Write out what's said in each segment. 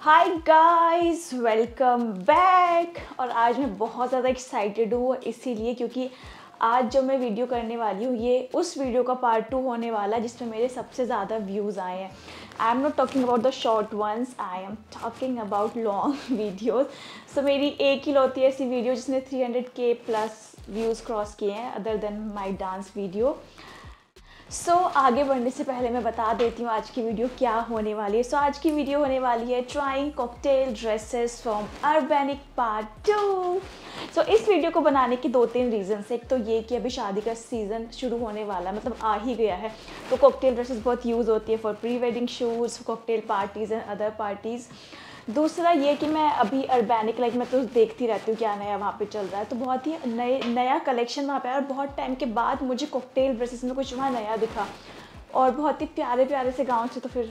Hi guys, welcome back. और आज मैं बहुत ज़्यादा एक्साइटेड हूँ इसीलिए क्योंकि आज जो मैं वीडियो करने वाली हूँ ये उस वीडियो का पार्ट 2 होने वाला है जिसमें मेरे सबसे ज़्यादा व्यूज़ आए हैं। I am not talking about the short ones, I am talking about long videos. So मेरी एक ही लौती ऐसी वीडियो जिसने 300K प्लस व्यूज़ क्रॉस किए हैं other than my dance video. आगे बढ़ने से पहले मैं बता देती हूँ आज की वीडियो क्या होने वाली है। आज की वीडियो होने वाली है trying cocktail dresses from Urbanic part 2। इस वीडियो को बनाने की 2-3 रीजंस। एक तो ये कि अभी शादी का सीज़न शुरू होने वाला है, मतलब आ ही गया है, तो कॉकटेल ड्रेसेस बहुत यूज़ होती है for pre wedding shoots, cocktail parties and other parties. दूसरा ये कि मैं अभी अर्बैनिक मैं तो देखती रहती हूँ क्या नया वहाँ पे चल रहा है, तो बहुत ही नया कलेक्शन वहाँ पे आया और बहुत टाइम के बाद मुझे कॉकटेल ड्रेसेस में कुछ वहाँ नया दिखा और बहुत ही प्यारे प्यारे से गाउन से, तो फिर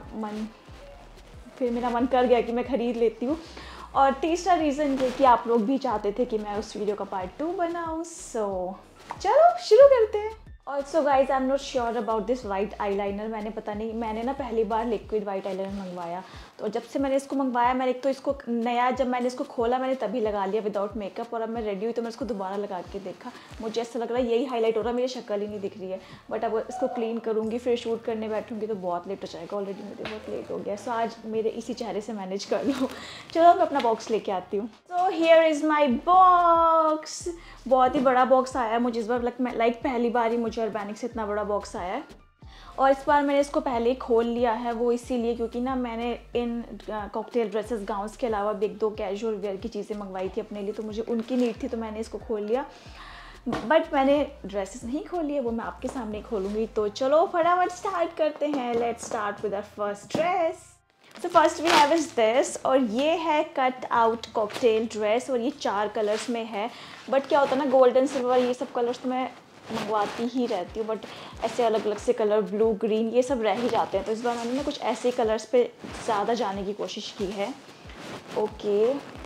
मेरा मन कर गया कि मैं ख़रीद लेती हूँ। और तीसरा रीज़न ये कि आप लोग भी चाहते थे कि मैं उस वीडियो का पार्ट 2 बनाऊँ। चलो शुरू करते हैं। Also guys I am not sure about this white eyeliner. मैंने ना पहली बार लिक्विड वाइट आईलाइनर मंगवाया, तो जब से मैंने इसको मंगवाया मैंने एक तो इसको नया, जब मैंने इसको खोला मैंने तभी लगा लिया विदाउट मेकअप, और अब मैं रेडी हुई तो मैं इसको दोबारा लगा के देखा, मुझे ऐसा लग रहा है यही हाईलाइट हो रहा है, मेरी शक्ल ही नहीं दिख रही है। बट अब इसको क्लीन करूँगी फिर शूट करने बैठूँगी तो बहुत लेट हो जाएगा, ऑलरेडी मुझे बहुत लेट हो गया। आज मेरे इसी चेहरे से मैनेज कर लो। चलो मैं अपना बॉक्स लेके आती हूँ। Here is my box. बहुत ही बड़ा बॉक्स आया है मुझे इस बार, लाइक पहली बार ही मुझे अर्बैनिक से इतना बड़ा बॉक्स आया है। और इस बार मैंने इसको पहले ही खोल लिया है, वो इसीलिए क्योंकि ना मैंने इन कॉकटेल ड्रेसेस गाउन्स के अलावा भी 1-2 कैजुअल वेयर की चीज़ें मंगवाई थी अपने लिए, तो मुझे उनकी नीड थी तो मैंने इसको खोल लिया। बट मैंने ड्रेसेस नहीं खोली है, वो मैं आपके सामने खोलूँगी। तो चलो फटाफट स्टार्ट करते हैं। Let's start with our first dress. First we have is this, और ये है कट आउट कॉकटेल ड्रेस और ये 4 कलर्स में है। बट क्या होता है ना, गोल्डन सिल्वर ये सब कलर्स तो मैं मंगवाती ही रहती हूँ, बट ऐसे अलग अलग से कलर ब्लू ग्रीन ये सब रह ही जाते हैं, तो इस बार मैंने ना कुछ ऐसे कलर्स पे ज़्यादा जाने की कोशिश की है। ओके,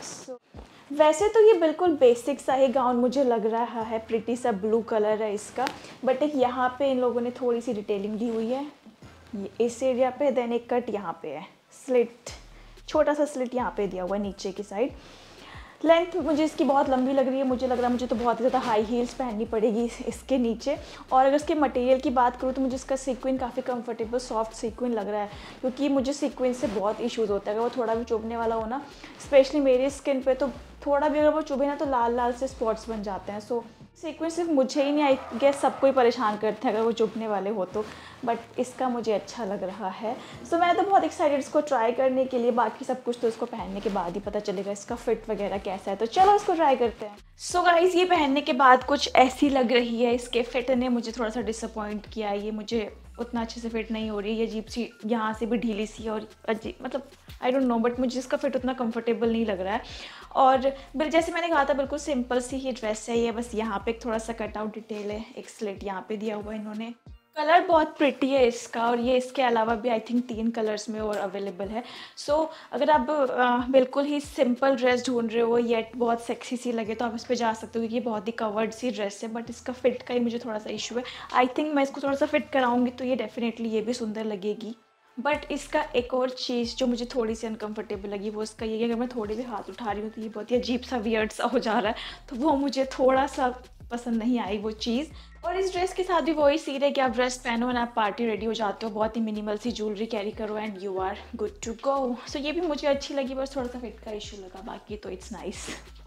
वैसे तो ये बिल्कुल बेसिक सा ही गाउन मुझे लग रहा है, प्रिटी सा ब्लू कलर है इसका, बट एक यहाँ पे इन लोगों ने थोड़ी सी डिटेलिंग दी हुई है ये इस एरिया पे, देन एक कट यहाँ पे है, स्लिट, छोटा सा स्लिट यहाँ पे दिया हुआ है नीचे की साइड। लेंथ मुझे इसकी बहुत लंबी लग रही है, मुझे लग रहा है मुझे तो बहुत ही ज़्यादा हाई हील्स पहननी पड़ेगी इसके नीचे। और अगर इसके मटेरियल की बात करूँ तो मुझे इसका सीक्वेंस काफ़ी कंफर्टेबल सॉफ्ट सीक्वेंस लग रहा है, क्योंकि मुझे सीक्वेंस से बहुत इश्यूज़ होता है अगर वो थोड़ा भी चुभने वाला हो ना, स्पेशली मेरी स्किन पे, तो थोड़ा भी अगर वो चुभे ना तो लाल लाल से स्पॉट्स बन जाते हैं। सीक्वेंस सिर्फ मुझे ही नहीं, आई गेस सबको ही परेशान करते हैं अगर वो चुभने वाले हो तो, बट इसका मुझे अच्छा लग रहा है। मैं तो बहुत एक्साइटेड इसको ट्राई करने के लिए, बाकी सब कुछ तो इसको पहनने के बाद ही पता चलेगा इसका फिट वगैरह कैसा है, तो चलो इसको ट्राई करते हैं। गाइस ये पहनने के बाद कुछ ऐसी लग रही है, इसके फिट ने मुझे थोड़ा सा डिसअपॉइंट किया, ये मुझे उतना अच्छे से फिट नहीं हो रही है, अजीब सी यहाँ से भी ढीली सी और अजीब, मतलब आई डोंट नो, बट मुझे इसका फिट उतना कंफर्टेबल नहीं लग रहा है। और जैसे मैंने कहा था बिल्कुल सिंपल सी ही ड्रेस है ये, बस यहाँ पे एक थोड़ा सा कट आउट डिटेल है, एक स्लिट यहाँ पे दिया हुआ है इन्होंने। कलर बहुत प्रिटी है इसका, और ये इसके अलावा भी आई थिंक 3 कलर्स में और अवेलेबल है। अगर आप बिल्कुल ही सिंपल ड्रेस ढूंढ रहे हो येट बहुत सेक्सी सी लगे तो आप इस पर जा सकते हो, क्योंकि ये बहुत ही कवर्ड सी ड्रेस है, बट इसका फिट का ही मुझे थोड़ा सा इशू है। आई थिंक मैं इसको थोड़ा सा फिट कराऊंगी तो ये डेफिनेटली ये भी सुंदर लगेगी। बट इसका एक और चीज़ जो मुझे थोड़ी सी अनकंफर्टेबल लगी वो इसका ये है, अगर मैं थोड़ी भी हाथ उठा रही हूँ तो ये बहुत ही अजीब सा वियर्ड सा हो जा रहा है, तो वो मुझे थोड़ा सा पसंद नहीं आई वो चीज़। और इस ड्रेस के साथ भी वही सीन है कि आप ड्रेस पहनो और आप पार्टी रेडी हो जाते हो, बहुत ही मिनिमल सी ज्वेलरी कैरी करो and you are good to go. ये भी मुझे अच्छी लगी, बस थोड़ा सा फिट का इशू लगा, बाकी तो इट्स नाइस।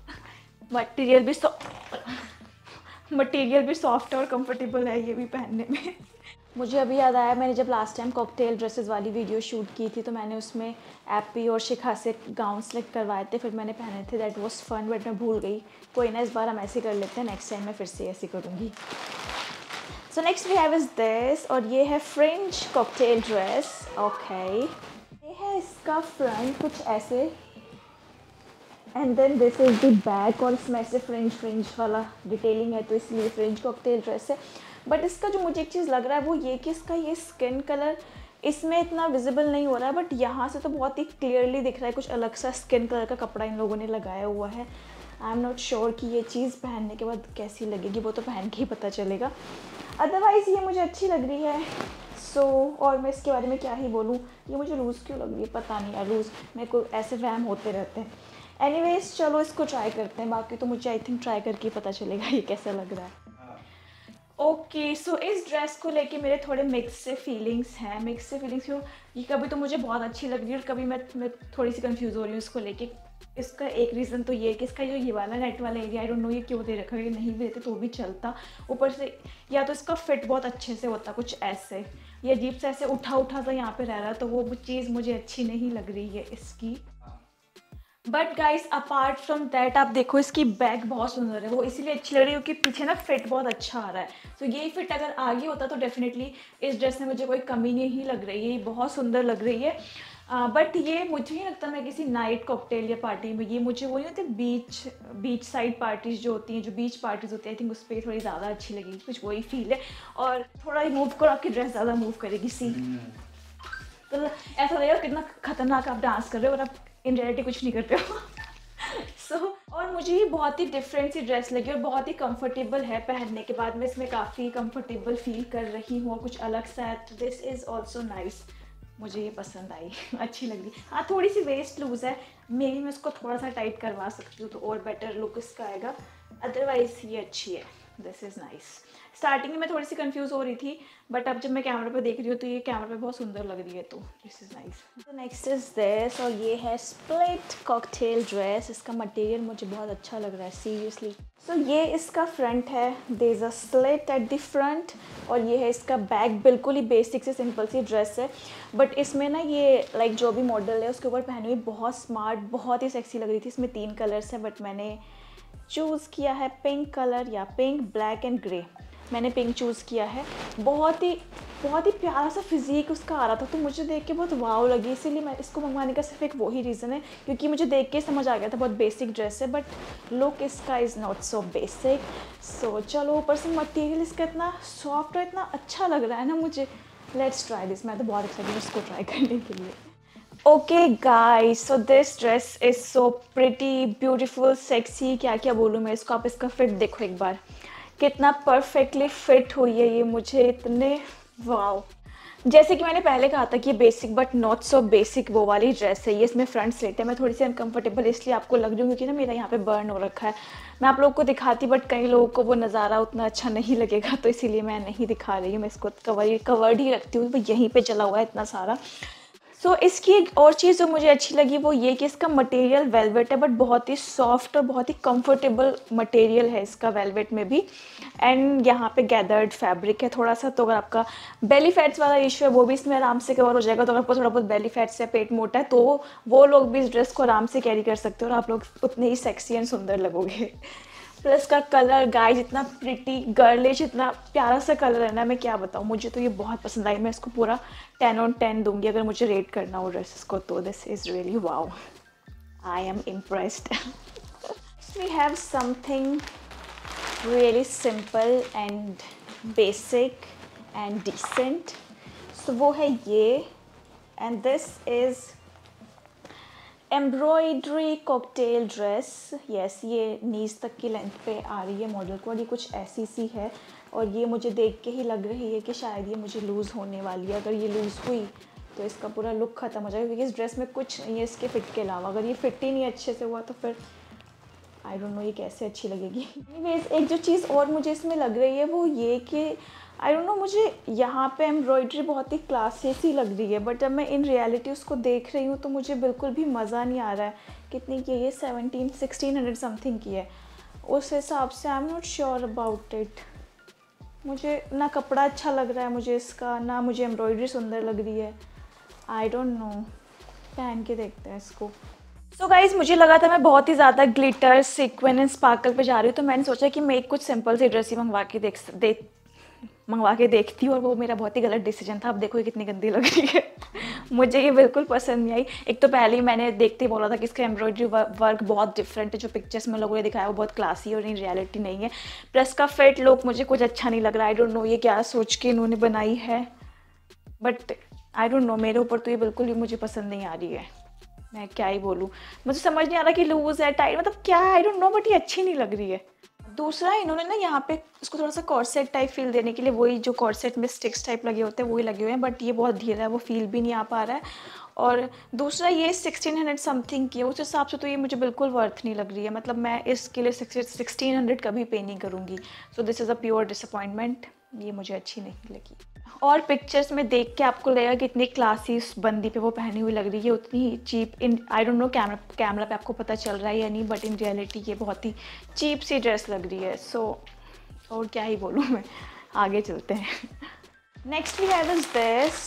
मटेरियल भी सॉफ्ट और कंफर्टेबल है ये भी पहनने में। मुझे अभी याद आया, मैंने जब लास्ट टाइम कॉकटेल ड्रेसेस वाली वीडियो शूट की थी तो मैंने उसमें एप्पी और शिखा से गाउन सेलेक्ट करवाए थे, फिर मैंने पहने थे, दैट वाज फन, बट मैं भूल गई। कोई ना, इस बार हम ऐसे कर लेते हैं, नेक्स्ट टाइम मैं फिर से ऐसे करूँगी। Next we have is this, और ये है फ्रिंज कॉकटेल ड्रेस। ओके, ये है इसका फ्रंट कुछ ऐसे, and then this is the back, और इसमें ऐसे फ्रिंज वाला डिटेलिंग है, तो इसलिए फ्रिंज कॉकटेल ड्रेस है। बट इसका जो मुझे एक चीज़ लग रहा है वो ये कि इसका ये स्किन कलर इसमें इतना विजिबल नहीं हो रहा है, बट यहाँ से तो बहुत ही क्लियरली दिख रहा है कुछ अलग सा स्किन कलर का कपड़ा इन लोगों ने लगाया हुआ है। आई एम नॉट श्योर कि ये चीज़ पहनने के बाद कैसी लगेगी, वो तो पहन के ही पता चलेगा। अदरवाइज़ ये मुझे अच्छी लग रही है। और मैं इसके बारे में क्या ही बोलूँ, ये मुझे लूज़ क्यों लग रही है पता नहीं यार, लूज़ मेरे को ऐसे वहम होते रहते हैं। एनीवेज चलो इसको ट्राई करते हैं, बाकी तो मुझे आई थिंक ट्राई करके पता चलेगा ये कैसा लग रहा है। ओके सो इस ड्रेस को लेके मेरे थोड़े मिक्स से फीलिंग्स हैं। मिक्स से फीलिंग्स क्यों, ये कभी तो मुझे बहुत अच्छी लग रही है और कभी मैं थोड़ी सी कंफ्यूज हो रही हूँ इसको लेके। इसका एक रीज़न तो ये है कि इसका जो ये वाला नेट वाला एरिया, आई डोंट नो ये क्यों दे रखा है, ये नहीं भी देते तो भी चलता। ऊपर से या तो इसका फिट बहुत अच्छे से होता कुछ ऐसे, ये अजीब से ऐसे उठा उठा सा यहाँ पे रह रहा है, तो वो चीज़ मुझे अच्छी नहीं लग रही है इसकी। But guys apart from that आप देखो इसकी बैक बहुत सुंदर है, वो इसीलिए अच्छी लग रही है क्योंकि पीछे ना फिट बहुत अच्छा आ रहा है। तो ये फिट अगर आगे होता तो डेफिनेटली इस ड्रेस में मुझे कोई कमी नहीं लग रही है, ये बहुत सुंदर लग रही है। बट ये मुझे नहीं लगता मैं किसी नाइट कॉकटेल या पार्टी में, ये मुझे वो नहीं होते बीच साइड पार्टीज जो होती हैं, जो बीच पार्टीज होती है, आई थिंक उस पर थोड़ी ज़्यादा अच्छी लगेगी, कुछ वही फील है। और थोड़ा ही मूव करो आपकी ड्रेस ज़्यादा मूव करेगी सी, तो ऐसा लगेगा कितना खतरनाक आप डांस कर रहे हो और आप इन रियलिटी कुछ नहीं करते हो। और मुझे ये बहुत ही डिफरेंट सी ड्रेस लगी और बहुत ही कंफर्टेबल है, पहनने के बाद मैं इसमें काफ़ी कंफर्टेबल फील कर रही हूँ और कुछ अलग सा है, तो दिस इज़ ऑल्सो नाइस। मुझे ये पसंद आई, अच्छी लग रही। हाँ थोड़ी सी वेस्ट लूज़ है, मेरी मैं इसको थोड़ा सा टाइट करवा सकती हूँ तो और बेटर लुक इसका आएगा, अदरवाइज़ ये अच्छी है, दिस इज़ नाइस। स्टार्टिंग में मैं थोड़ी सी कंफ्यूज हो रही थी, बट अब जब मैं कैमरा पे देख रही हूँ तो ये कैमरा पे बहुत सुंदर लग रही है, तो दिस इज़ नाइस। तो नेक्स्ट इज़ दिस, और ये है स्प्लिट कॉकटेल ड्रेस। इसका मटेरियल मुझे बहुत अच्छा लग रहा है सीरियसली। सो ये इसका फ्रंट है, there is a slit at the front, और ये है इसका बैक। बिल्कुल ही बेसिक से सिंपल सी ड्रेस है, बट इसमें ना ये लाइक जो भी मॉडल है उसके ऊपर पहनी हुई बहुत स्मार्ट, बहुत ही सेक्सी लग रही थी। इसमें 3 कलर्स हैं, बट मैंने चूज़ किया है पिंक कलर, या पिंक, ब्लैक एंड ग्रे। मैंने पिंक चूज़ किया है। बहुत ही प्यारा सा फिज़ीक उसका आ रहा था, तो मुझे देख के बहुत वाव लगी, इसीलिए मैं इसको मंगवाने का सिर्फ एक वही रीज़न है, क्योंकि मुझे देख के समझ आ गया था बहुत बेसिक ड्रेस है, बट लुक इसका is not so basic. So चलो, ऊपर से मटेरियल इसका इतना सॉफ्ट और इतना अच्छा लग रहा है ना मुझे। लेट्स ट्राई दिस, मैं तो बहुत एक्साइटेड हूँ इसको ट्राई करने के लिए। Okay guys, so this dress is so pretty, beautiful, sexy, क्या क्या बोलूँ मैं इसको। आप इसका फिट देखो एक बार, कितना परफेक्टली फिट हुई है ये मुझे, इतने वाव। जैसे कि मैंने पहले कहा था कि ये basic but not so basic वो वाली ड्रेस है। ये इसमें फ्रंट स्लिट है, मैं थोड़ी सी अनकंफर्टेबल इसलिए आपको लग रही हूँ क्योंकि ना मेरा यहाँ पे बर्न हो रखा है। मैं आप लोगों को दिखाती, बट कई लोगों को वो नज़ारा उतना अच्छा नहीं लगेगा, तो इसीलिए मैं नहीं दिखा रही हूँ। मैं इसको कवर्ड ही रखती हूँ, यहीं पर चला हुआ है इतना सारा। सो इसकी एक और चीज़ जो मुझे अच्छी लगी वो ये कि इसका मटेरियल वेलवेट है, बट बहुत ही सॉफ्ट और बहुत ही कंफर्टेबल मटेरियल है इसका, वेलवेट में भी। एंड यहाँ पे गैदर्ड फैब्रिक है थोड़ा सा, तो अगर आपका बेली फैट्स वाला इशू है वो भी इसमें आराम से कवर हो जाएगा। तो अगर आपको थोड़ा बहुत बेली फैट्स या पेट मोटा है तो वो लोग भी इस ड्रेस को आराम से कैरी कर सकते हो और आप लोग उतने ही सेक्सी एंड सुंदर लगोगे। प्लस का कलर गाइस इतना प्रिटी गर्लिश, इतना प्यारा सा कलर है ना, मैं क्या बताऊँ, मुझे तो ये बहुत पसंद आई। मैं इसको पूरा 10 on 10 दूंगी अगर मुझे रेट करना हो ड्रेसेस को, तो this is really wow, I am impressed. We have something really simple and basic and decent, so वो है ये, and this is embroidery cocktail dress. Yes, ये नीज तक की लेंथ पे आ रही है मॉडल को, और ये कुछ ऐसी सी है, और ये मुझे देख के ही लग रही है कि शायद ये मुझे लूज़ होने वाली है। अगर ये लूज़ हुई तो इसका पूरा लुक ख़त्म हो जाएगा, क्योंकि इस ड्रेस में कुछ नहीं है इसके फिट के अलावा। अगर ये फिट ही नहीं अच्छे से हुआ तो फिर आई डोंट नो ये कैसे अच्छी लगेगी। एनीवेज, एक जो चीज़ और मुझे इसमें लग रही है वो ये कि आई डोंट नो, मुझे यहाँ पे एम्ब्रॉयडरी बहुत ही क्लासी सी लग रही है, बट जब मैं इन रियलिटी उसको देख रही हूँ तो मुझे बिल्कुल भी मज़ा नहीं आ रहा है। कितनी की है ये? 1600 समथिंग की है। उस हिसाब से I am not sure about it. मुझे ना कपड़ा अच्छा लग रहा है मुझे इसका, ना मुझे एम्ब्रॉयडरी सुंदर लग रही है। आई डोंट नो, पहन के देखते हैं इसको। सो गाइज़, मुझे लगा था मैं बहुत ही ज़्यादा ग्लिटर, सीक्वेंस एंड स्पार्कल पे जा रही हूँ, तो मैंने सोचा कि मैं एक कुछ सिंपल सी ड्रेस ही मंगवा के देखती हूँ, और वो मेरा बहुत ही गलत डिसीजन था। अब देखो ये कितनी गंदी लग रही है। मुझे ये बिल्कुल पसंद नहीं आई। एक तो पहले ही मैंने देखते ही बोला था कि इसका एम्ब्रॉयडरी वर्क बहुत डिफरेंट है, जो पिक्चर्स में लोगों ने दिखाया वो बहुत क्लासी और इन रियलिटी नहीं है। प्लस का फिट लुक मुझे कुछ अच्छा नहीं लग रहा। आई डोंट नो ये क्या सोच के इन्होंने बनाई है, बट आई डोंट नो, मेरे ऊपर तो ये बिल्कुल ही मुझे पसंद नहीं आ रही है। मैं क्या ही बोलूँ, मुझे समझ नहीं आ रहा कि लूज़ है, टाइट, मतलब क्या, आई डोंट नो, बट ये अच्छी नहीं लग रही है। दूसरा इन्होंने ना यहाँ पे इसको थोड़ा सा कॉर्सेट टाइप फील देने के लिए वही जो कॉर्सेट में स्टिक्स टाइप लगे होते हैं वही लगे हुए हैं, बट ये बहुत ढीला है, वो फील भी नहीं आ पा रहा है। और दूसरा ये 1600 समथिंग की है, उस हिसाब से तो ये मुझे बिल्कुल वर्थ नहीं लग रही है, मतलब मैं इसके लिए 1600 कभी पे नहीं करूँगी। So this is a pure disappointment, ये मुझे अच्छी नहीं लगी। और पिक्चर्स में देख के आपको लगेगा कि इतनी क्लासी उस बंदी पे वो पहनी हुई लग रही है, उतनी ही cheap in I don't know camera पे आपको पता चल रहा है या नहीं, बट इन रियलिटी ये बहुत ही चीप सी ड्रेस लग रही है। सो और क्या ही बोलूँ मैं, आगे चलते हैं। Next we have is this,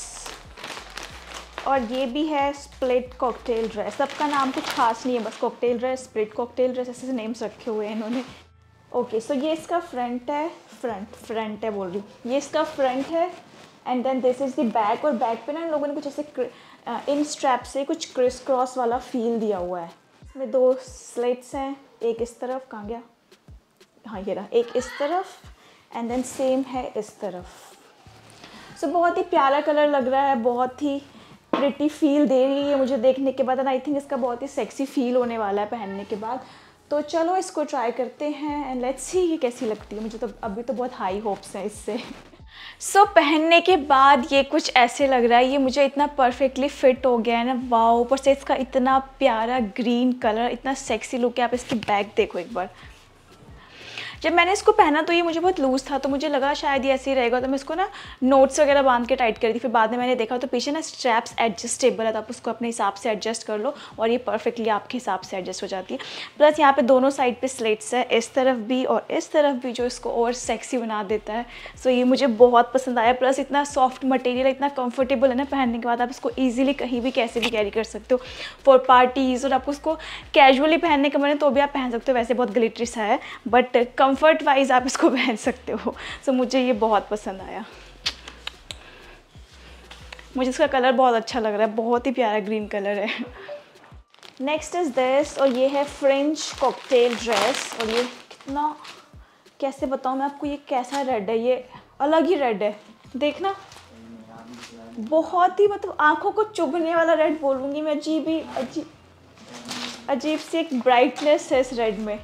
और ये भी है स्प्लिट कॉकटेल ड्रेस। सबका नाम कुछ खास नहीं है, बस cocktail dress, split cocktail dress, ऐसे नेम्स रखे हुए हैं इन्होंने। ओके सो ये इसका फ्रंट है, फ्रंट है बोल रही हूँ, ये इसका फ्रंट है and then this is the back. और बैक पे ना इन लोगों ने कुछ ऐसे इन स्ट्रैप से कुछ क्रिस क्रॉस वाला फील दिया हुआ है। इसमें 2 स्लिट्स हैं, एक इस तरफ, कहाँ गया, हाँ ये रहा, एक इस तरफ एंड देन सेम है इस तरफ। सो बहुत ही प्यारा कलर लग रहा है, बहुत ही प्रिटी फील दे रही है मुझे देखने के बाद, एंड आई थिंक इसका बहुत ही सेक्सी फील होने वाला है पहनने के बाद। तो चलो इसको ट्राई करते हैं एंड लेट्स सी ये कैसी लगती है। मुझे तो अभी तो बहुत हाई होप्स हैं इससे। सो पहनने के बाद ये कुछ ऐसे लग रहा है, ये मुझे इतना परफेक्टली फिट हो गया है ना, वाओ। ऊपर से इसका इतना प्यारा ग्रीन कलर, इतना सेक्सी लुक है। आप इसकी बैक देखो एक बार। जब मैंने इसको पहना तो ये मुझे बहुत लूज़ था, तो मुझे लगा शायद ये ऐसे ही रहेगा, तो मैं इसको ना नोट्स वगैरह बांध के टाइट कर दी। फिर बाद में मैंने देखा तो पीछे ना स्ट्रैप्स एडजस्टेबल है, तो आप उसको अपने हिसाब से एडजस्ट कर लो और ये परफेक्टली आपके हिसाब से एडजस्ट हो जाती है। प्लस यहाँ पे दोनों साइड पे स्लिट्स है, इस तरफ भी और इस तरफ भी, जो इसको और सेक्सी बना देता है। सो ये मुझे बहुत पसंद आया। प्लस इतना सॉफ्ट मटेरियल, इतना कंफर्टेबल है ना, पहनने के बाद आप इसको ईजिली कहीं भी कैसे भी कैरी कर सकते हो फॉर पार्टीज़। और आपको उसको कैजुअली पहनने का मन है तो भी आप पहन सकते हो, वैसे बहुत ग्लिटरी सा है बट कंफर्ट वाइज आप इसको पहन सकते हो। सो मुझे ये बहुत पसंद आया, मुझे इसका कलर बहुत अच्छा लग रहा है, बहुत ही प्यारा ग्रीन कलर है। नेक्स्ट इज दिस, और ये है फ्रेंच कॉकटेल ड्रेस। और ये कितना, कैसे बताऊँ मैं आपको, ये कैसा रेड है, ये अलग ही रेड है, देखना बहुत ही मतलब आंखों को चुभने वाला रेड बोलूँगी मैं। अजीब सी एक ब्राइटनेस है इस रेड में।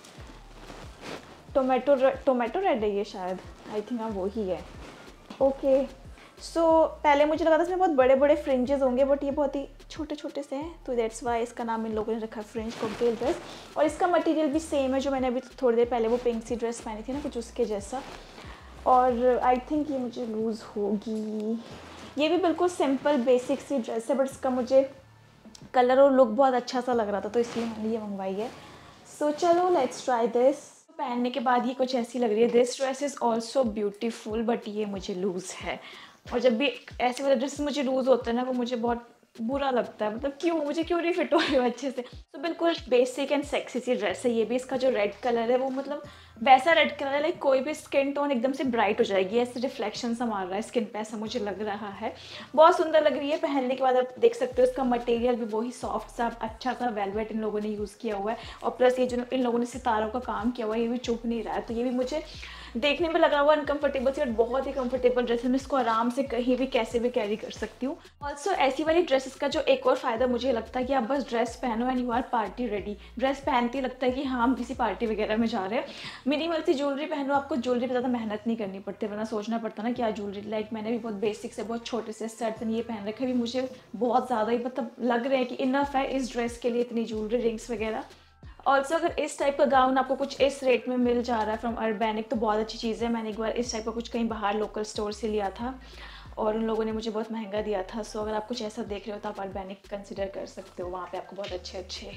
टोमेटो रेड है ये शायद, आई थिंक हाँ वो ही है। ओके सो पहले मुझे लगा था इसमें बहुत बड़े बड़े फ्रिंजेस होंगे, बट ये बहुत ही छोटे छोटे से हैं, तो दैट्स वाई इसका नाम इन लोगों ने रखा है फ्रेंच कॉकटेल ड्रेस। और इसका मटेरियल भी सेम है जो मैंने अभी थोड़ी देर पहले वो पिंक सी ड्रेस पहनी थी ना, कुछ उसके जैसा। और आई थिंक ये मुझे लूज़ होगी। ये भी बिल्कुल सिंपल बेसिक सी ड्रेस है, बट इसका मुझे कलर और लुक बहुत अच्छा सा लग रहा था, तो इसलिए मैंने ये मंगवाई है। सो चलो लेट्स ट्राई दिस। पहनने के बाद ये कुछ ऐसी लग रही है। This dress is also beautiful, but ये मुझे लूज़ है। और जब भी ऐसे वाले ड्रेस मुझे लूज़ होते हैं ना, वो मुझे बहुत बुरा लगता है, मतलब क्यों, मुझे क्यों नहीं फिट हो रही हो अच्छे से। तो बिल्कुल बेसिक एंड सेक्सी सी ड्रेस है ये भी। इसका जो रेड कलर है वो मतलब वैसा रेड कलर है, लाइक कोई भी स्किन टोन एकदम से ब्राइट हो जाएगी, ऐसे रिफ्लेक्शन सा मार रहा है स्किन पे, ऐसा मुझे लग रहा है। बहुत सुंदर लग रही है पहनने के बाद। आप देख सकते हो इसका मटेरियल भी वही सॉफ्ट सा अच्छा सा वेलवेट इन लोगों ने यूज़ किया हुआ है। और प्लस ये जो इन लोगों ने सितारों का काम किया हुआ है, ये भी चुभ नहीं रहा है, तो ये भी मुझे देखने में लग रहा हुआ अनकंफर्टेबल सी, बट बहुत ही कंफर्टेबल ड्रेस है। मैं इसको आराम से कहीं भी कैसे भी कैरी कर सकती हूँ। ऑल्सो ऐसी वाली ड्रेसेस का जो एक और फ़ायदा मुझे लगता है कि आप बस ड्रेस पहनो and you are party ready. Dress पहनते ही लगता है कि हाँ हम किसी पार्टी वगैरह में जा रहे हैं। मिनिमल सी ज्वेलरी पहनो, आपको ज्वेलरी पर ज़्यादा मेहनत नहीं करनी पड़ती, वरना सोचना पड़ता ना क्या ज्वेलरी। लाइक मैंने भी बहुत बेसिक से बहुत छोटे से सेट्स ये पहन रखे, भी मुझे बहुत ज़्यादा ही मतलब लग रहे हैं कि इनफ है इस ड्रेस के लिए, इतनी ज्वेलरी, रिंग्स वगैरह। ऑल्सो अगर इस टाइप का गाउन आपको कुछ इस रेट में मिल जा रहा है फ्रॉम अर्बैनिक, तो बहुत अच्छी चीज़ है। मैंने एक बार इस टाइप का कुछ कहीं बाहर लोकल स्टोर से लिया था और उन लोगों ने मुझे बहुत महंगा दिया था। सो अगर आप कुछ ऐसा देख रहे हो तो आप अर्बैनिक कंसिडर कर सकते हो, वहाँ पे आपको बहुत अच्छे अच्छे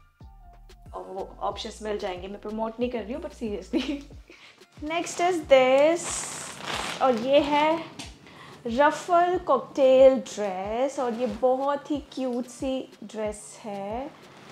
वो ऑप्शंस मिल जाएंगे। मैं प्रमोट नहीं कर रही हूँ but seriously. Next is this, और ये है रफल कॉकटेल ड्रेस, और ये बहुत ही क्यूट सी ड्रेस है।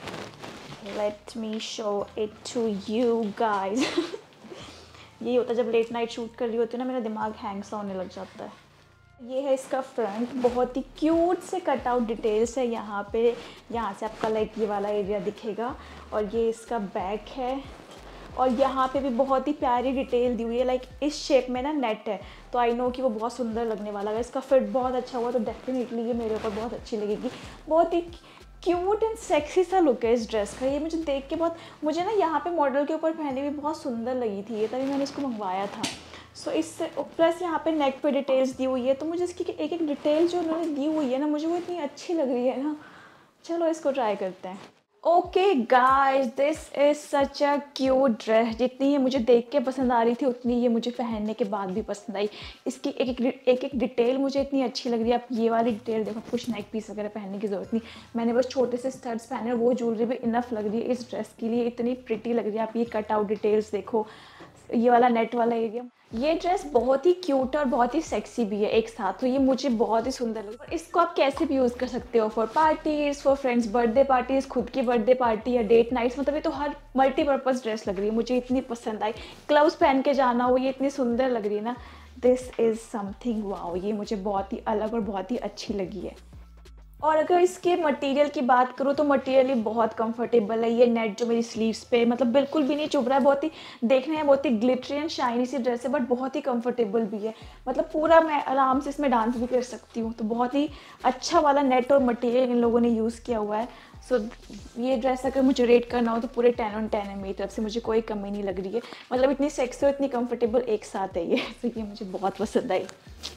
Let me show it to you guys. यही होता है जब लेट नाइट शूट कर रही होती है ना, मेरा दिमाग हैंग सा होने लग जाता है। ये है इसका फ्रंट, बहुत ही क्यूट से कट आउट डिटेल्स है यहाँ पे। यहाँ से आपका लाइक ये वाला एरिया दिखेगा, और ये इसका बैक है। और यहाँ पे भी बहुत ही प्यारी डिटेल दी हुई है, लाइक इस शेप में ना नेट है, तो आई नो कि वो बहुत सुंदर लगने वाला है। इसका फिट बहुत अच्छा हुआ तो डेफिनेटली ये मेरे ऊपर बहुत अच्छी लगेगी। बहुत ही क्यूट एंड सेक्सी सा लुक है इस ड्रेस का। ये मुझे देख के बहुत, मुझे ना यहाँ पे मॉडल के ऊपर पहने भी बहुत सुंदर लगी थी ये, तभी मैंने इसको मंगवाया था। सो इससे प्लस यहाँ पे नेक पे डिटेल्स दी हुई है, तो मुझे इसकी एक एक डिटेल जो उन्होंने दी हुई है ना, मुझे वो इतनी अच्छी लग रही है ना। चलो इसको ट्राई करते हैं। Okay guys, this is such a cute dress. जितनी ये मुझे देख के पसंद आ रही थी उतनी ये मुझे पहनने के बाद भी पसंद आई। इसकी एक एक डिटेल मुझे इतनी अच्छी लग रही है। आप ये वाली डिटेल देखो, कुछ नेक पीस वगैरह पहनने की ज़रूरत नहीं, मैंने बस छोटे से स्टड्स पहने और वो ज्वेलरी भी इनफ लग रही है इस ड्रेस के लिए, इतनी प्रिटी लग रही है। आप ये कट आउट डिटेल्स देखो, ये वाला नेट वाला एरिया। ये ड्रेस बहुत ही क्यूट और बहुत ही सेक्सी भी है एक साथ, तो ये मुझे बहुत ही सुंदर लगा। इसको आप कैसे भी यूज़ कर सकते हो, for parties, for friends birthday parties, खुद की बर्थडे पार्टी या डेट नाइट्स, मतलब ये तो हर मल्टीपर्पज़ ड्रेस लग रही है, मुझे इतनी पसंद आई। क्लब्स पहन के जाना हो, ये इतनी सुंदर लग रही है ना, दिस इज़ समथिंग वाओ। ये मुझे बहुत ही अलग और बहुत ही अच्छी लगी है। और अगर इसके मटेरियल की बात करूँ तो मटेरियल ही बहुत कंफर्टेबल है। ये नेट जो मेरी स्लीव्स पे मतलब बिल्कुल भी नहीं चुभ रहा है, बहुत ही देखने में बहुत ही ग्लिटरी एंड शाइनी सी ड्रेस है, बट बहुत ही कंफर्टेबल भी है। मतलब पूरा मैं आराम से इसमें डांस भी कर सकती हूँ, तो बहुत ही अच्छा वाला नेट और मटेरियल इन लोगों ने यूज़ किया हुआ है। सो ये ड्रेस अगर मुझे रेट करना हो तो पूरे 10 on 10 है मेरी तरफ से, मुझे कोई कमी नहीं लग रही है। मतलब इतनी सेक्सी और इतनी कंफर्टेबल एक साथ है ये, तो ये मुझे बहुत पसंद आई।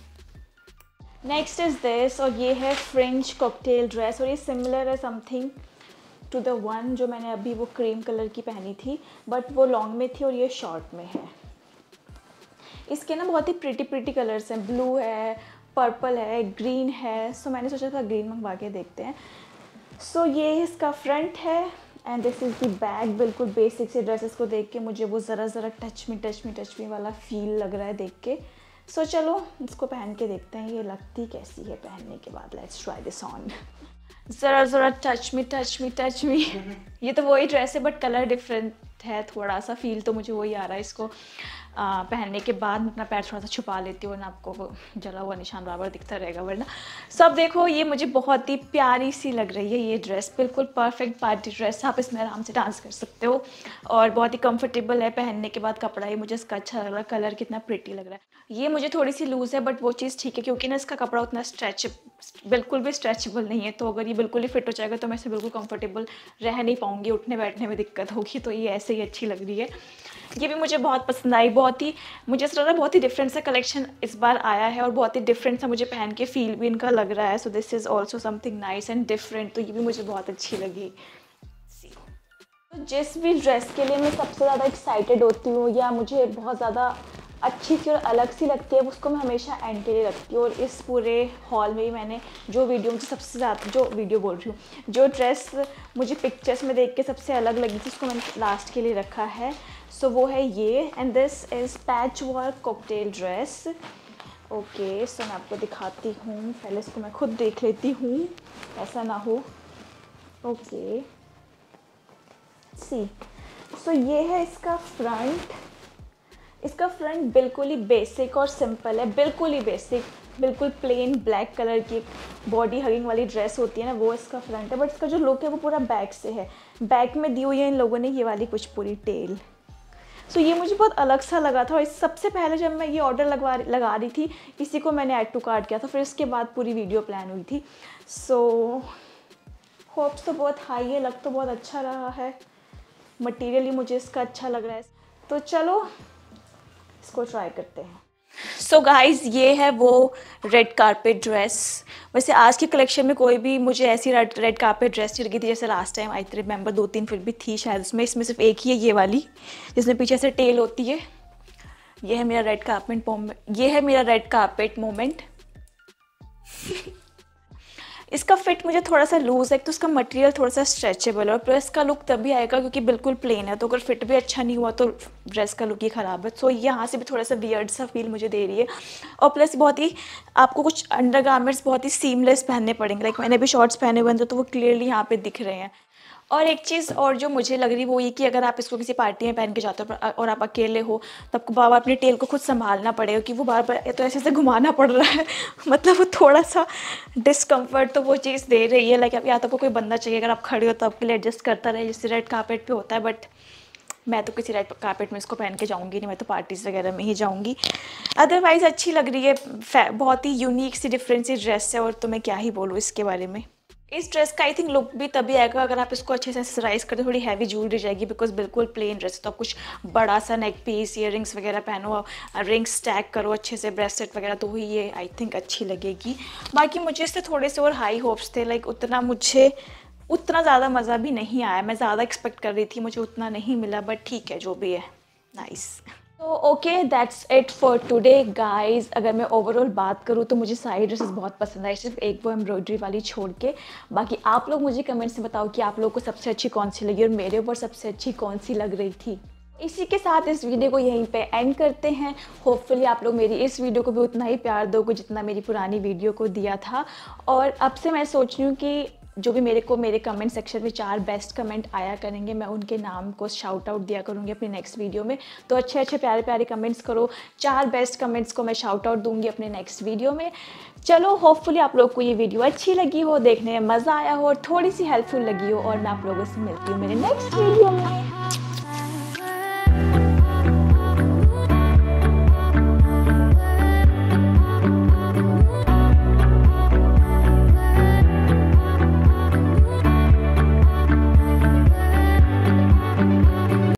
नेक्स्ट इज़ दिस, और ये है फ्रेंच कॉकटेल ड्रेस, और ये सिमिलर है समथिंग टू द वन जो मैंने अभी वो क्रीम कलर की पहनी थी, बट वो लॉन्ग में थी और ये शॉर्ट में है। इसके ना बहुत ही प्रिटी कलर्स हैं, ब्लू है, पर्पल है, ग्रीन है। सो मैंने सोचा था ग्रीन मंगवा के देखते हैं। सो ये इसका फ्रंट है and this is the back. बिल्कुल बेसिक से ड्रेसेस को देख के मुझे वो ज़रा टच मी वाला फील लग रहा है देख के। सो चलो इसको पहन के देखते हैं ये लगती कैसी है पहनने के बाद। Let's try this on. ज़रा टच मी ये तो वही ड्रेस है बट कलर डिफरेंट है थोड़ा सा, फील तो मुझे वही आ रहा है। इसको पहनने के बाद मैं अपना पैर थोड़ा सा छुपा लेती हूँ, वरना आपको वो जला हुआ निशान बराबर दिखता रहेगा वरना। सब देखो ये मुझे बहुत ही प्यारी सी लग रही है ये ड्रेस, बिल्कुल परफेक्ट पार्टी ड्रेस। आप इसमें आराम से डांस कर सकते हो और बहुत ही कंफर्टेबल है पहनने के बाद कपड़ा। ये मुझे इसका अच्छा लग रहा है, कलर कितना प्रिटी लग रहा है। ये मुझे थोड़ी सी लूज़ है बट वो चीज़ ठीक है क्योंकि ना इसका कपड़ा उतना बिल्कुल भी स्ट्रेचेबल नहीं है। तो अगर ये बिल्कुल ही फिट हो जाएगा तो मैं इसे बिल्कुल कंफर्टेबल रह नहीं पाऊँगी, उठने बैठने में दिक्कत होगी। तो ये ऐसे ही अच्छी लग रही है। ये भी मुझे बहुत पसंद आई, बहुत ही मुझे ऐसा लग रहा है बहुत ही डिफरेंट सा कलेक्शन इस बार आया है और बहुत ही डिफरेंट सा मुझे पहन के फील भी इनका लग रहा है। So this is also something nice and different, तो ये भी मुझे बहुत अच्छी लगी। तो जिस भी ड्रेस के लिए मैं सबसे ज़्यादा एक्साइटेड होती हूँ या मुझे बहुत ज़्यादा अच्छी सी और अलग सी लगती है उसको मैं हमेशा एंड के लिए रखती हूँ। और इस पूरे हॉल में ही मैंने जो वीडियो मुझे सबसे ज़्यादा जो ड्रेस मुझे पिक्चर्स में देख के सबसे अलग लगी थी उसको मैंने लास्ट के लिए रखा है। सो वो है ये and this is patch work cocktail dress. Okay so मैं आपको दिखाती हूँ, पहले इसको मैं खुद देख लेती हूँ ऐसा ना हो। ओके सी, सो ये है इसका फ्रंट। इसका फ्रंट बिल्कुल ही बेसिक और सिंपल है, बिल्कुल ही बेसिक, बिल्कुल प्लेन ब्लैक कलर की बॉडी हगिंग वाली ड्रेस होती है ना वो इसका फ्रंट है। बट इसका जो लुक है वो पूरा बैक से है, बैक में दी हुई है इन लोगों ने ये वाली कुछ पूरी टेल। सो ये मुझे बहुत अलग सा लगा था। और सबसे पहले जब मैं ये ऑर्डर लगा रही थी इसी को मैंने ऐड टू कार्ट किया था, फिर इसके बाद पूरी वीडियो प्लान हुई थी। सो होप्स तो बहुत हाई है, लग तो बहुत अच्छा रहा है, मटेरियली मुझे इसका अच्छा लग रहा है। तो चलो इसको ट्राई करते हैं। सो गाइज ये है वो रेड कारपेट ड्रेस। वैसे आज की कलेक्शन में कोई भी मुझे ऐसी रेड कारपेट ड्रेस नहीं लगी थी जैसे लास्ट टाइम आई रिमेंबर 2-3 फिर भी थी शायद उसमें। इसमें सिर्फ एक ही है ये वाली जिसमें पीछे से टेल होती है। ये है मेरा रेड कारपेट मोमेंट। इसका फिट मुझे थोड़ा सा लूज़ है, तो उसका मटेरियल थोड़ा सा स्ट्रेचेबल है और प्लस का लुक तभी आएगा क्योंकि बिल्कुल प्लेन है। तो अगर फिट भी अच्छा नहीं हुआ तो ड्रेस का लुक ही ख़राब है। सो यहाँ से भी थोड़ा सा वियर्ड सा फील मुझे दे रही है। और प्लस बहुत ही आपको कुछ अंडरगारमेंट्स बहुत ही सीमलेस पहनने पड़ेंगे। लाइक मैंने भी शॉर्ट्स पहने हुए हैं तो वो क्लियरली यहाँ पे दिख रहे हैं। और एक चीज़ और जो मुझे लग रही वो ये कि अगर आप इसको किसी पार्टी में पहन के जाते हो और आप अकेले हो तो आपको बार बार अपनी टेल को खुद संभालना पड़ेगा कि वो बार बार तो ऐसे घुमाना पड़ रहा है। मतलब वो थोड़ा सा डिस्कम्फर्ट तो वो चीज़ दे रही है। लाइक या तो आपको कोई बंदा चाहिए अगर आप खड़े हो तो आपके लिए एडजस्ट करता रहे जैसे रेड कारपेट पे होता है। बट मैं तो किसी रेड कारपेट में इसको पहन के जाऊँगी नहीं, मैं तो पार्टीज़ वगैरह में ही जाऊँगी। अदरवाइज़ अच्छी लग रही है, बहुत ही यूनिक सी डिफरेंट सी ड्रेस है और तो मैं क्या ही बोलूँ इसके बारे में। इस ड्रेस का आई थिंक लुक भी तभी आएगा अगर आप इसको अच्छे से एक्सेसराइज करते हो, थोड़ी हैवी ज्वेलरी जाएगी, बिकॉज बिल्कुल प्लेन ड्रेस तो आप कुछ बड़ा सा नेक पीस, ईयरिंग्स वगैरह पहनो, रिंग्स स्टैक करो अच्छे से, ब्रेसलेट वगैरह, तो ही ये आई थिंक अच्छी लगेगी। बाकी मुझे इससे थोड़े से और हाई होप्स थे, लाइक उतना ज़्यादा मज़ा भी नहीं आया, मैं ज़्यादा एक्सपेक्ट कर रही थी, मुझे उतना नहीं मिला, बट ठीक है जो भी है, नाइस। तो okay, that's it for today guys. अगर मैं ओवरऑल बात करूँ तो मुझे सारी ड्रेसेस बहुत पसंद आई, सिर्फ एक वो एम्ब्रॉयडरी वाली छोड़ के। बाकी आप लोग मुझे कमेंट्स में बताओ कि आप लोगों को सबसे अच्छी कौन सी लगी और मेरे ऊपर सबसे अच्छी कौन सी लग रही थी। इसी के साथ इस वीडियो को यहीं पे एंड करते हैं। होपफुली आप लोग मेरी इस वीडियो को भी उतना ही प्यार दोगे जितना मेरी पुरानी वीडियो को दिया था। और अब से मैं सोच रही हूँ कि जो भी मेरे कमेंट सेक्शन में 4 बेस्ट कमेंट आया करेंगे, मैं उनके नाम को शाउट आउट दिया करूँगी अपनी नेक्स्ट वीडियो में। तो अच्छे अच्छे प्यारे प्यारे कमेंट्स करो, 4 बेस्ट कमेंट्स को मैं शाउट आउट दूँगी अपने नेक्स्ट वीडियो में। चलो, होपफुली आप लोग को ये वीडियो अच्छी लगी हो, देखने में मज़ा आया हो और थोड़ी सी हेल्पफुल लगी हो, और मैं आप लोगों से मिलती हूँ मेरे नेक्स्ट वीडियो में।